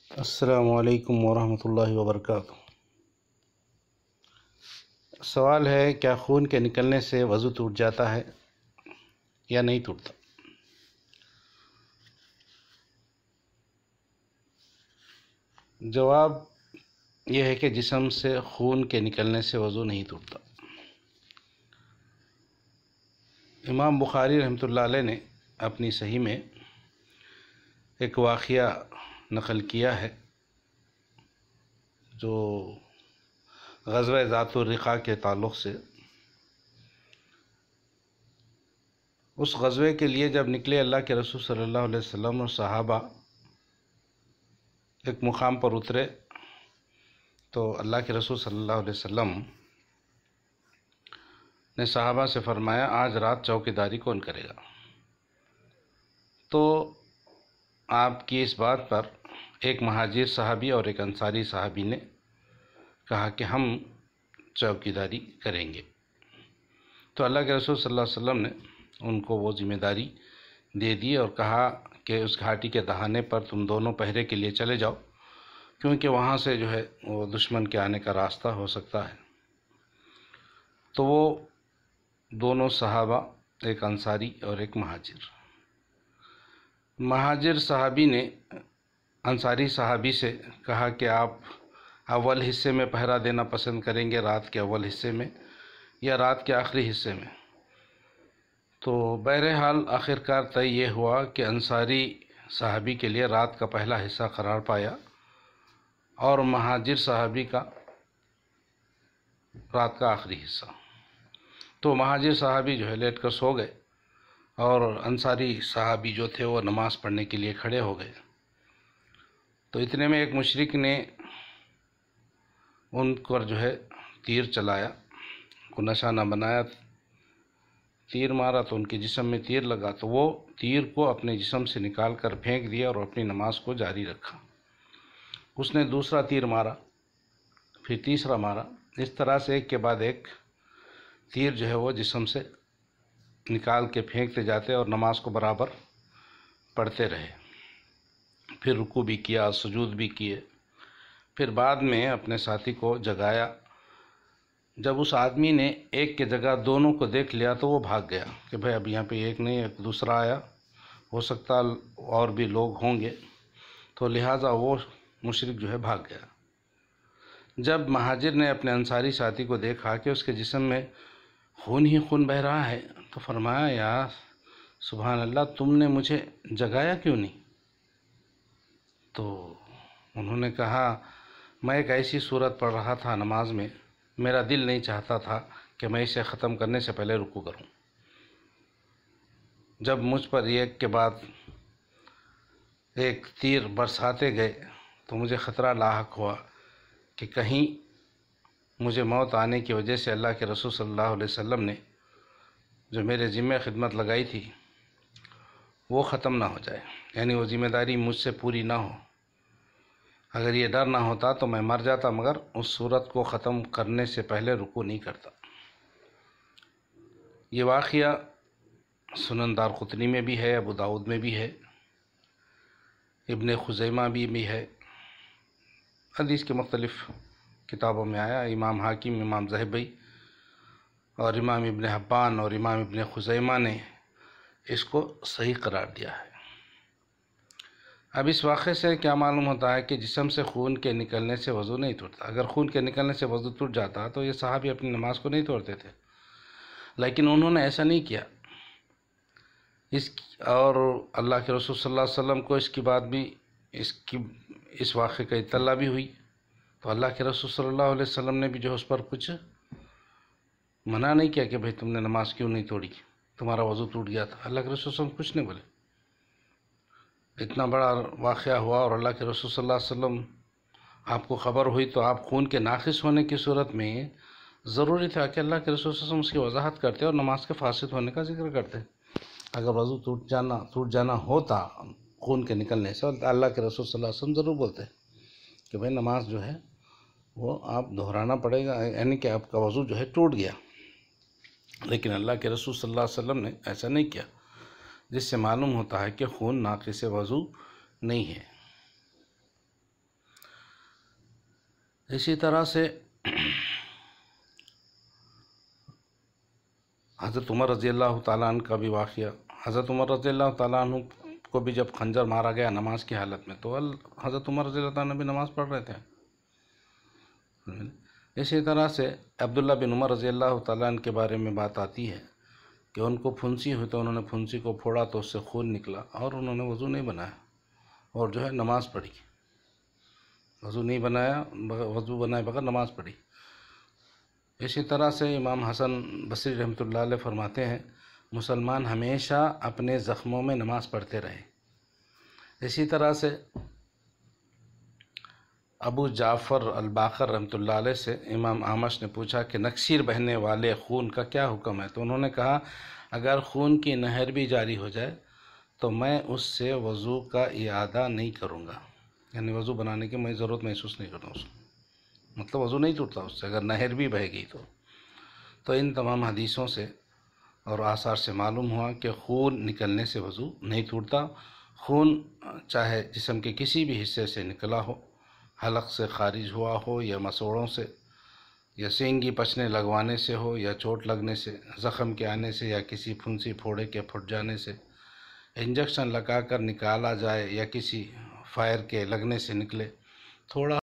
السلام علیکم ورحمۃ اللہ وبرکاتہ۔ سوال ہے، کیا خون کے نکلنے سے وضو ٹوٹ جاتا ہے یا نہیں ٹوٹتا؟ جواب یہ ہے کہ جسم سے خون کے نکلنے سے وضو نہیں ٹوٹتا۔ امام بخاری رحمۃ اللہ علیہ نے اپنی صحیح میں ایک واقعہ نقل کیا ہے جو غزوہ ذات الرقاع کے تعلق سے۔ اس غزوے کے لیے جب نکلے اللہ کے رسول صلی اللہ علیہ وسلم اور صحابہ ایک مقام پر اترے تو اللہ کے رسول صلی اللہ علیہ وسلم نے صحابہ سے فرمایا، آج رات چوکیداری کون کرے گا؟ تو آپ کی اس بات پر ایک مہاجر صحابی اور ایک انصاری صحابی نے کہا کہ ہم چوکیداری کریں گے۔ تو اللہ کے رسول صلی اللہ علیہ وسلم نے ان کو وہ ذمہ داری دے دی اور کہا کہ اس گھاٹی کے دہانے پر تم دونوں پہرے کے لیے چلے جاؤ، کیونکہ وہاں سے جو ہے وہ دشمن کے آنے کا راستہ ہو سکتا ہے۔ تو وہ دونوں صحابہ، ایک انصاری اور ایک مہاجر صحابی نے انصاری صحابی سے کہا کہ آپ اول حصے میں پہرا دینا پسند کریں گے، رات کے اول حصے میں یا رات کے آخری حصے میں؟ تو بہرحال آخرکار طے یہ ہوا کہ انصاری صحابی کے لیے رات کا پہلا حصہ قرار پایا اور مہاجر صحابی کا رات کا آخری حصہ۔ تو مہاجر صحابی جو ہے لیٹ کر سو گئے اور انصاری صحابی جو تھے وہ نماز پڑھنے کے لیے کھڑے ہو گئے۔ تو اتنے میں ایک مشرک نے ان پر جو ہے تیر چلایا، کو نشانہ بنایا، تیر مارا تو ان کے جسم میں تیر لگا، تو وہ تیر کو اپنے جسم سے نکال کر پھینک دیا اور اپنی نماز کو جاری رکھا۔ اس نے دوسرا تیر مارا، پھر تیسرا مارا، اس طرح سے ایک کے بعد ایک تیر جو ہے وہ جسم سے نکال کے پھینکتے جاتے اور نماز کو برابر پڑھتے رہے۔ پھر رکوع بھی کیا، سجود بھی کیے، پھر بعد میں اپنے ساتھی کو جگایا۔ جب اس آدمی نے ایک کی جگہ دونوں کو دیکھ لیا تو وہ بھاگ گیا کہ بھائی اب یہاں پہ ایک نہیں ایک دوسرا آیا، ہو سکتا اور بھی لوگ ہوں گے، تو لہٰذا وہ مشرک جو ہے بھاگ گیا۔ جب مہاجر نے اپنے انصاری ساتھی کو دیکھا کہ اس کے جسم میں خون ہی خون بہہ رہا ہے تو فرمایا، یا سبحان اللہ، تم نے مجھے جگایا کیوں نہیں؟ تو انہوں نے کہا، میں ایک ایسی صورت پڑھ رہا تھا نماز میں، میرا دل نہیں چاہتا تھا کہ میں اسے ختم کرنے سے پہلے رکوع کروں۔ جب مجھ پر ایک کے بعد ایک تیر برساتے گئے تو مجھے خطرہ لاحق ہوا کہ کہیں مجھے موت آنے کی وجہ سے اللہ کے رسول صلی اللہ علیہ وسلم نے جو میرے ذمہ خدمت لگائی تھی وہ ختم نہ ہو جائے، یعنی وہ ذمہ داری مجھ سے پوری نہ ہو۔ اگر یہ ڈر نہ ہوتا تو میں مر جاتا، مگر اس صورت کو ختم کرنے سے پہلے رکوع نہیں کرتا۔ یہ واقعہ سنن دارقطنی میں بھی ہے، ابو داؤد میں بھی ہے، ابن خزیمہ بھی ہے، حدیث کے مختلف کتابوں میں آیا۔ امام حاکم، امام ذہبی اور امام ابن حبان اور امام ابن خزیمہ نے اس کو صحیح قرار دیا ہے۔ اب اس واقعے سے کیا معلوم ہوتا ہے کہ جسم سے خون کے نکلنے سے وضو نہیں ٹوٹتا۔ اگر خون کے نکلنے سے وضو ٹوٹ جاتا تو یہ صحابی اپنی نماز کو نہیں توڑتے تھے، لیکن انہوں نے ایسا نہیں کیا۔ اور اللہ کے رسول صلی اللہ علیہ وسلم کو اس کی بات بھی اس واقعے کا اطلاع بھی ہوئی، تو اللہ کے رسول صلی اللہ علیہ وسلم نے بھی جو اس پر کچھ منع نہیں کیا کہ بھئی تم نے نماز کیوں نہیں توڑی، تمہارا وضو ٹوٹ گیا تھا۔ اللہ کے رسول صلی اللہ علیہ وسلم کچھ نہیں بولے۔ اتنا بڑا واقعہ ہوا اور اللہ کے رسول صلی اللہ علیہ وسلم آپ کو خبر ہوئی تو آپ خون کے ناقص ہونے کی صورت میں ضروری تھا کہ اللہ کے رسول صلی اللہ علیہ وسلم اس کی وضاحت کرتے اور نماز کے فاسد ہونے کا ذکر کرتے۔ اگر وضو ٹوٹ جانا ہوتا خون کے نکلنے سے، اللہ کے رسول صلی اللہ علیہ وسلم ضرور بولتے کہ بھئی نماز جو ہے وہ آپ دہرانا پڑے گا، یعنی کہ آپ کا وضو جو ہے ٹوٹ گیا۔ لیکن اللہ کے رسول صلی اللہ علیہ وسلم نے ایسا نہیں کیا، جس سے معلوم ہوتا ہے کہ خون ناقص وضو نہیں ہے۔ اسی طرح سے حضرت عمر رضی اللہ تعالیٰ عنہ کا بھی واقعہ، حضرت عمر رضی اللہ تعالیٰ عنہ کو بھی جب خنجر مارا گیا نماز کی حالت میں، تو حضرت عمر رضی اللہ تعالیٰ عنہ بھی نماز پڑھ رہے تھے۔ اسی طرح سے عبداللہ بن عمر رضی اللہ تعالیٰ عنہ کے بارے میں بات آتی ہے کہ ان کو پھنسی ہوئی تو انہوں نے پھنسی کو پھوڑا تو اس سے خون نکلا، اور انہوں نے وضو نہیں بنایا اور جو ہے نماز پڑھی، وضو نہیں بنایا، وضو بنائے بغیر نماز پڑھی۔ اسی طرح سے امام حسن بصری رحمۃ اللہ علیہ فرماتے ہیں مسلمان ہمیشہ اپنے زخموں میں نماز پڑھتے رہے۔ اسی طرح سے ابو جعفر الباقر رحمۃ اللہ علیہ سے امام اعمش نے پوچھا کہ نکسیر بہنے والے خون کا کیا حکم ہے، تو انہوں نے کہا اگر خون کی نہر بھی جاری ہو جائے تو میں اس سے وضو کا اعادہ نہیں کروں گا، یعنی وضو بنانے کی میں ضرورت محسوس نہیں کرتا اس کو، مطلب وضو نہیں ٹوٹتا اس سے اگر نہر بھی بہے گئی تو ان تمام حدیثوں سے اور آثار سے معلوم ہوا کہ خون نکلنے سے وضو نہیں ٹوٹتا۔ خون چاہے جسم کے کسی بھی حصے سے نکلا ہو، حلق سے خارج ہوا ہو یا مسوڑوں سے یا سینگی پچنے لگوانے سے ہو یا چوٹ لگنے سے، زخم کے آنے سے یا کسی پھنسی پھوڑے کے پھٹ جانے سے، انجیکشن لگا کر نکالا جائے یا کسی فائر کے لگنے سے نکلے، تھوڑا